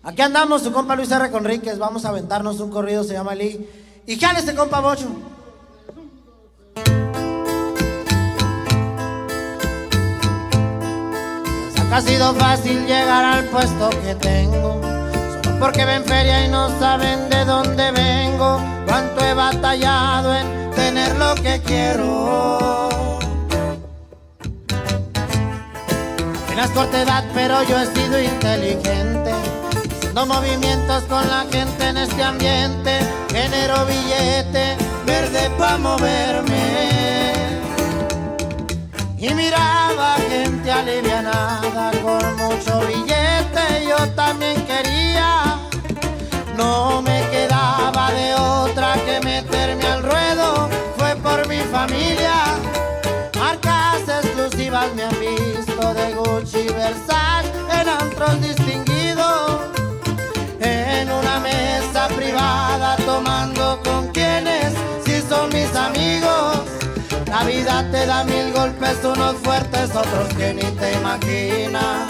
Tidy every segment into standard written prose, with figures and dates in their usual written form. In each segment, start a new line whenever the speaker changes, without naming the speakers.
Aquí andamos, su compa Luis R. Conríquez. Vamos a aventarnos un corrido, se llama Lee. Y jale este compa Bocho. Piensa que ha sido fácil llegar al puesto que tengo, solo porque ven feria y no saben de dónde vengo. Cuánto he batallado en tener lo que quiero. Apenas corta edad, pero yo he sido inteligente, haciendo movimientos con la gente en este ambiente. Genero billete verde pa' moverme, y miraba gente alivianada con mucho billete. Yo también quería, no me quedaba de otra que meterme al ruedo. Fue por mi familia, marcas exclusivas me han visto de Gucci, Versace, en antros distinguidos, en una mesa privada tomando con quienes sí son mis amigos. La vida te da mil golpes, unos fuertes, otros que ni te imaginas.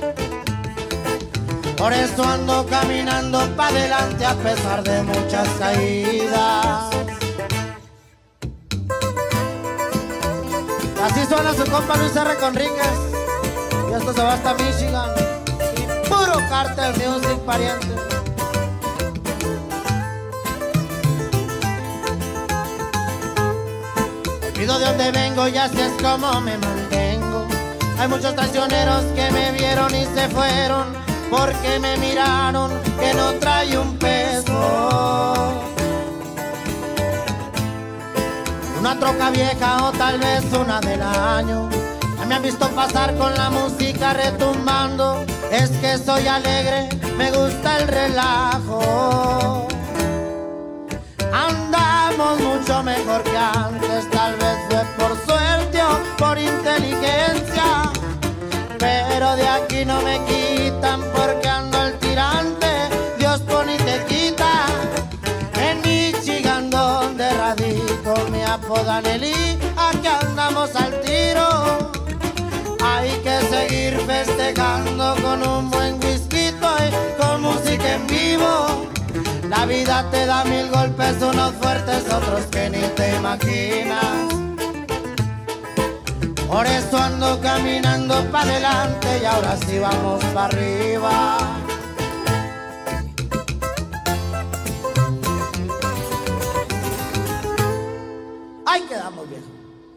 Por eso ando caminando pa' adelante a pesar de muchas caídas. Así suena su compa Luis R. Conríquez. Y esto se va hasta Michigan. Y puro Cartel Music, pariente. Olvido de dónde vengo y así es como me mantengo. Hay muchos traicioneros que me vieron y se fueron porque me miraron que no trae un peso. Una troca vieja o tal vez una del año. Ya me han visto pasar con la música retumbando. Es que soy alegre, me gusta el relajo. Andamos mucho mejor que antes, tal vez fue por suerte o por inteligencia, pero de aquí no me quitan porque ando al tirante. Dios pone y te quita. En Michigan donde radico me apodan Eli. Aquí andamos al tiro. Hay que seguir festejando con un buen whisky y con música en vivo. La vida te da mil golpes, unos fuertes, otros que ni te imaginas. Por eso ando caminando pa' adelante y ahora sí vamos pa' arriba. Ahí quedamos, viejo.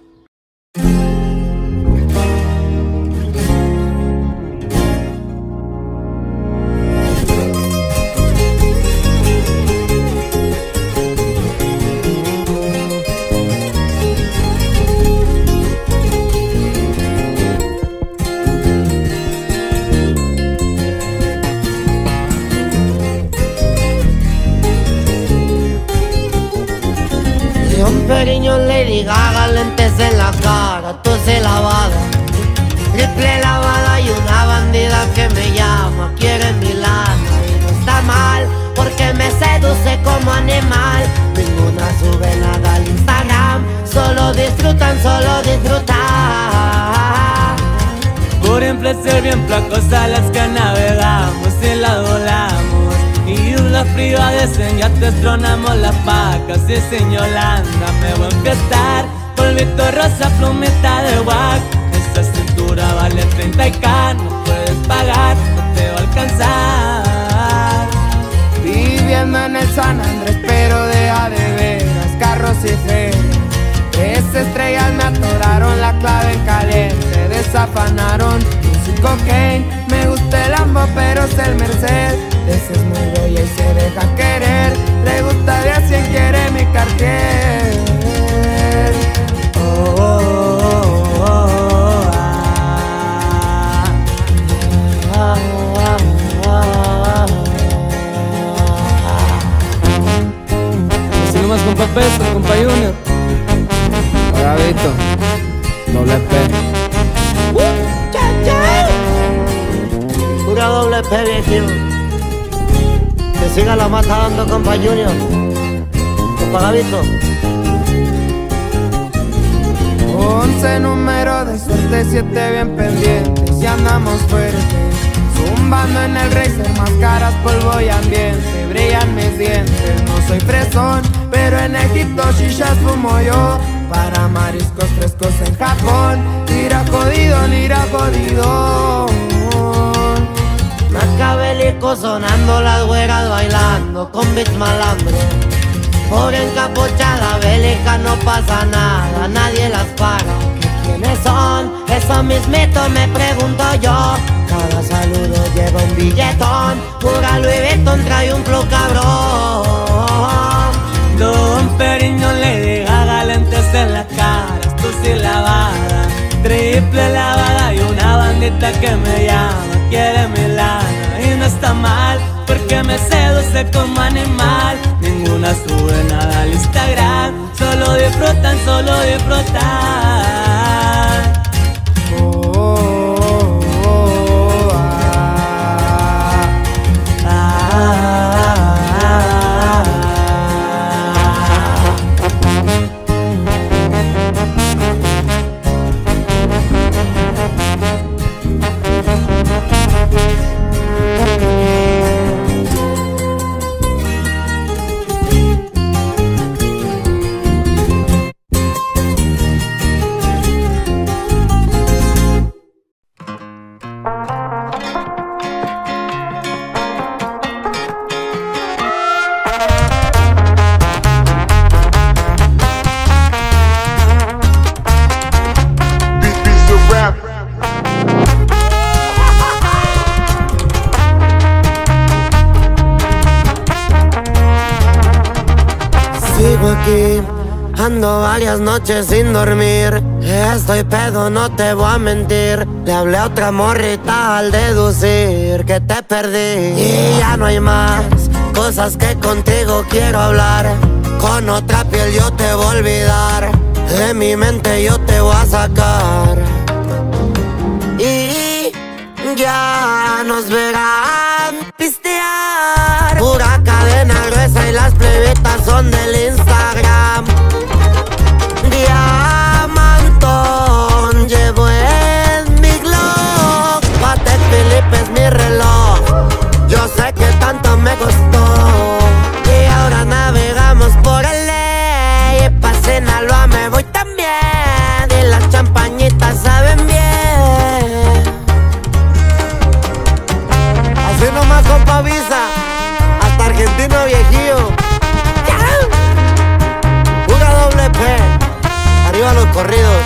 Periño Lady Gaga, lentes en la cara, tose lavada, triple lavada y una bandida que me llama, quiere mi lana y no está mal, porque me seduce como animal. Ninguna sube nada al Instagram, solo disfrutan, solo disfrutan.
Por ser bien placos a las que navegamos y las volamos, y las privadas en yates tronamos las pacas. Y sin Yolanda me voy a enfiestar, polvito rosa, plumita de guac. Esta cintura vale 30K, no puedes pagar, no te va a alcanzar.
Viviendo en el San Andrés, pero deja de veras, carros y ferias. 3 estrellas me atoraron, la clave en caliente, desafanaron. Cocaine, me gusta el Lambo, pero es el Mercedes. Esa es muy bella y se deja querer. Le gusta de a 100, quiere mi Cartier. Oh, oh, oh, oh, ah.
Si nomás compa Peso, compa Junior.
Bravito, doble P.
Pura doble P, viejito. Que siga la mata dando, compa Junior, compa Gavito.
11 números de suerte, 7 bien pendientes y andamos fuertes. Zumbando en el racer, máscaras, polvo y ambiente, brillan mis dientes. No soy fresón, pero en Egipto shishas fumo yo. Para mariscos frescos en Japón, lira jodido, lira jodido.
Macabélico sonando, las güeras bailando con beats malandro. Pobre encapuchada bélica, no pasa nada, nadie las para. ¿Quiénes son? Eso mismito me pregunto yo. Cada saludo lleva un billetón, pura Louis Vuitton trae un flow cabrón.
Don Periñón, Lady Gaga, lentes en la cara, astucia y lavada, triple lavada y una bandita que me llama, quiere mi lana y no está mal, porque me seduce como animal. Ninguna sube nada al Instagram, solo disfrutan, solo disfrutan.
Sigo aquí, ando varias noches sin dormir. Estoy pedo, no te voy a mentir. Le hablé a otra morrita al deducir que te perdí. Y ya no hay más cosas que contigo quiero hablar. Con otra piel yo te voy a olvidar. De mi mente yo te voy a sacar. Y ya nos verán pistear. Pura cadena gruesa y las plebitas son del Instagram. Diamantón llevo en mi Glock. Patek Philippe es mi reloj. Yo sé que tanto me costó. Y ahora navegamos por el ley. Pa' Sinaloa me voy también. Y las champañitas saben bien. Así nomás, compa Visa, hasta Argentino viejillo. Pura doble P, arriba los corridos.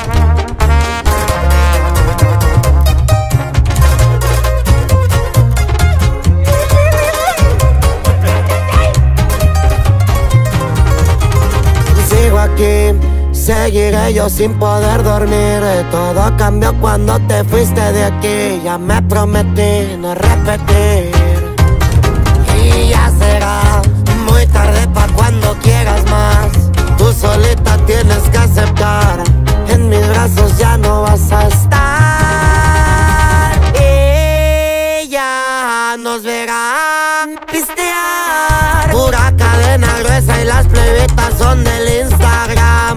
Sigo aquí, seguiré yo sin poder dormir. Todo cambió cuando te fuiste de aquí. Ya me prometí no repetir. Y ya será muy tarde pa' cuando quieras más. Tú solita tienes que aceptar. En mis brazos ya no vas a estar. Y ya nos verán pistear. Pura cadena gruesa y las plebitas son del Instagram.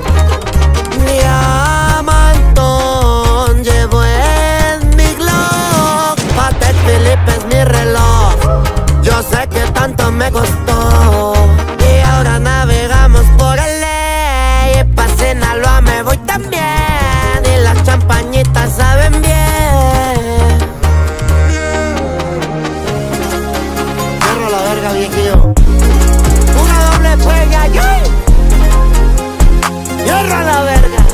Diamantón llevo en mi Glock. Patek Philippe es mi reloj. Yo sé que tanto me costó. Y ahora navegamos por el ley. Pa' Sinaloa me voy también. Y las champañitas saben bien. Cierro la verga, viejillo. Una doble fuega, yo. Cierra la verga.